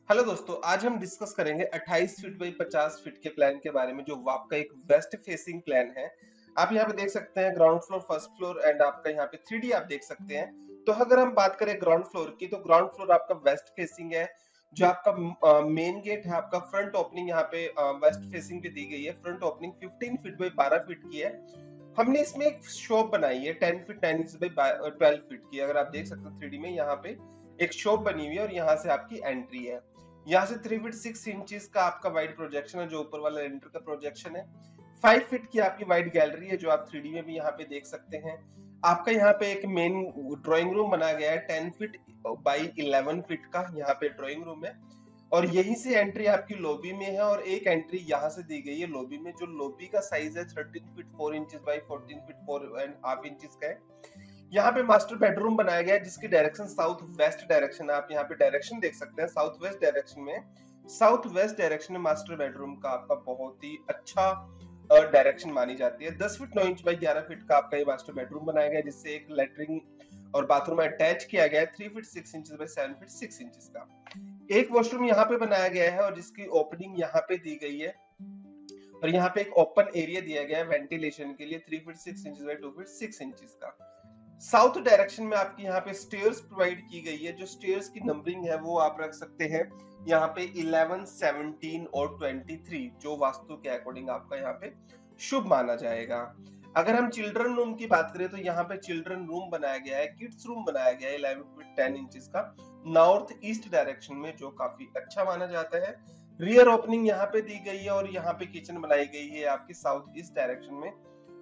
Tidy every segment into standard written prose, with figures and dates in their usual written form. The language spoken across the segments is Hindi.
हेलो दोस्तों, आज हम डिस्कस करेंगे 28 फीट बाई 50 फीट के प्लान के बारे में जो आपका एक वेस्ट फेसिंग प्लान है। आप यहाँ पे देख सकते हैं ground floor, first floor and आपका यहाँ पे 3D आप देख सकते हैं। तो अगर हम बात करें ग्राउंड फ्लोर की, तो ग्राउंड फ्लोर आपका वेस्ट फेसिंग है। जो आपका मेन गेट है, आपका फ्रंट ओपनिंग यहाँ पे वेस्ट फेसिंग पे दी गई है। Front opening 15 feet by 12 feet की है। हमने इसमें एक शॉप बनाई है 10 फीट 9 इंच बाई 12 फीट की। अगर आप देख सकते हो 3D में यहाँ पे एक शॉप बनी हुई है और यहाँ से आपकी एंट्री है। यहाँ से 3 फीट 6 इंचेस का आपका वाइड प्रोजेक्शन है, जो ऊपर वाला एंटर का प्रोजेक्शन है। 5 फीट की आपकी वाइड गैलरी है, जो आप 3D में भी यहाँ पे देख सकते हैं। आपका यहाँ पे एक मेन ड्राइंग रूम बनाया गया है 10 फीट बाई 11 फीट का, यहाँ पे ड्राइंग रूम है। और यहीं से एंट्री आपकी लॉबी में है और एक एंट्री यहाँ से दी गई है लॉबी में, जो लॉबी का साइज है 13 feet 4 inches by 14 feet 4 and half inches का है। यहाँ पे मास्टर बेडरूम बनाया गया है, जिसकी डायरेक्शन साउथ वेस्ट डायरेक्शन है। आप यहाँ पे डायरेक्शन देख सकते हैं, साउथ वेस्ट डायरेक्शन में। साउथ वेस्ट डायरेक्शन में मास्टर बेडरूम का आपका बहुत ही अच्छा डायरेक्शन मानी जाती है। 10 फीट 9 इंच बाई 11 फीट का आपका ये मास्टर बेडरूम बनाया गया है, जिससे एक लेटरिन और बाथरूम अटैच किया गया है 3 feet 6 inches by 7 feet 6 inches का। एक वॉशरूम यहाँ पे बनाया गया है और जिसकी ओपनिंग यहाँ पे दी गई है। और यहाँ पे एक ओपन एरिया दिया गया है वेंटिलेशन के लिए 3 feet 6 inches by 2 feet 6 inches का। साउथ डायरेक्शन में आपकी यहाँ पे स्टेयर्स प्रोवाइड की गई है। जो स्टेयर्स की नंबरिंग है वो आप रख सकते हैं यहाँ पे 11, 17 और 23, जो वास्तु के अकॉर्डिंग आपका यहाँ पे शुभ माना जाएगा। अगर हम चिल्ड्रन रूम की बात करें, तो यहाँ पे चिल्ड्रन रूम बनाया गया है, किड्स रूम बनाया गया है 11 फीट 10 इंचेस का, नॉर्थ ईस्ट डायरेक्शन में, जो काफी अच्छा माना जाता है। रियर ओपनिंग यहाँ पे दी गई है और यहाँ पे किचन बनाई गई है आपकी साउथ ईस्ट डायरेक्शन में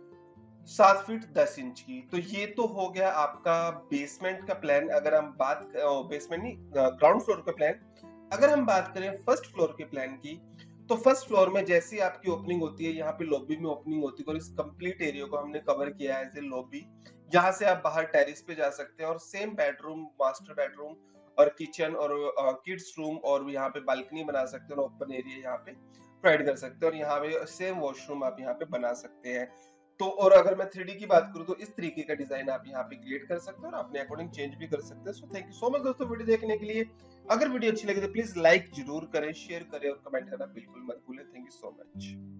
7 फीट 10 इंच की। तो ये तो हो गया आपका बेसमेंट का प्लान। अगर हम बात बेसमेंट नहीं, ग्राउंड फ्लोर का प्लान। अगर हम बात करें फर्स्ट फ्लोर के प्लान की, तो फर्स्ट फ्लोर में जैसी आपकी ओपनिंग होती है, यहाँ पे लॉबी में ओपनिंग होती है और इस कंप्लीट एरिया को हमने कवर किया है एज ए लॉबी। यहाँ से आप बाहर टेरिस पे जा सकते हैं और सेम बेडरूम, मास्टर बेडरूम और किचन और किड्स रूम और यहाँ पे बालकनी बना सकते हैं और ओपन एरिया यहाँ पे प्रोवाइड कर सकते हैं और यहाँ पे सेम वॉशरूम आप यहाँ पे बना सकते हैं। तो और अगर मैं 3D की बात करूँ, तो इस तरीके का डिजाइन आप यहाँ पे क्रिएट कर सकते हो और अपने अकॉर्डिंग चेंज भी कर सकते हैं। So thank you so much दोस्तों वीडियो देखने के लिए। अगर वीडियो अच्छी लगे तो प्लीज लाइक जरूर करें, शेयर करें और कमेंट करना बिल्कुल मत भूलें। Thank you so much.